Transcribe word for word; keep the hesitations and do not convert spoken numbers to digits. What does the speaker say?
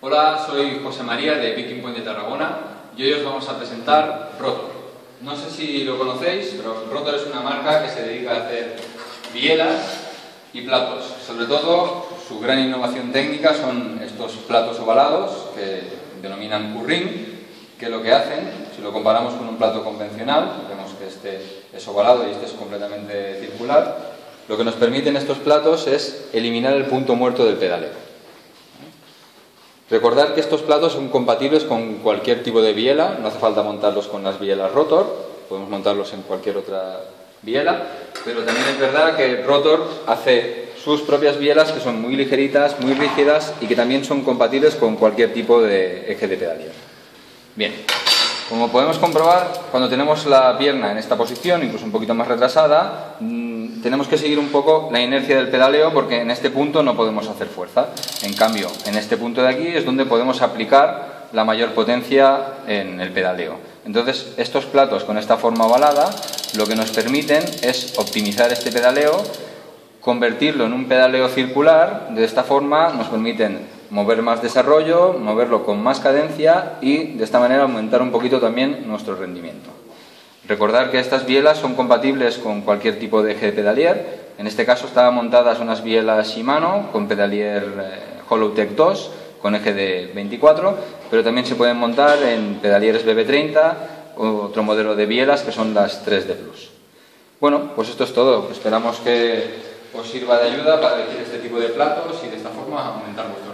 Hola, soy José María de Picking Point de Tarragona y hoy os vamos a presentar Rotor. No sé si lo conocéis, pero Rotor es una marca que se dedica a hacer bielas y platos. Sobre todo, su gran innovación técnica son estos platos ovalados que denominan currín, que lo que hacen, si lo comparamos con un plato convencional, vemos que este es ovalado y este es completamente circular, lo que nos permiten estos platos es eliminar el punto muerto del pedaleo. Recordar que estos platos son compatibles con cualquier tipo de biela, no hace falta montarlos con las bielas Rotor, podemos montarlos en cualquier otra biela, pero también es verdad que Rotor hace sus propias bielas que son muy ligeritas, muy rígidas y que también son compatibles con cualquier tipo de eje de pedaleo. Bien, como podemos comprobar, cuando tenemos la pierna en esta posición, incluso un poquito más retrasada, mmm, tenemos que seguir un poco la inercia del pedaleo porque en este punto no podemos hacer fuerza. En cambio, en este punto de aquí es donde podemos aplicar la mayor potencia en el pedaleo. Entonces, estos platos con esta forma ovalada lo que nos permiten es optimizar este pedaleo, convertirlo en un pedaleo circular. De esta forma nos permiten mover más desarrollo, moverlo con más cadencia y de esta manera aumentar un poquito también nuestro rendimiento. Recordar que estas bielas son compatibles con cualquier tipo de eje de pedalier. En este caso estaban montadas unas bielas Shimano con pedalier eh, Hollowtech dos con eje de veinticuatro, pero también se pueden montar en pedalieres B B treinta o otro modelo de bielas que son las tres D Plus. Bueno, pues esto es todo. Esperamos que os sirva de ayuda para elegir este tipo de platos y de esta forma aumentar vuestro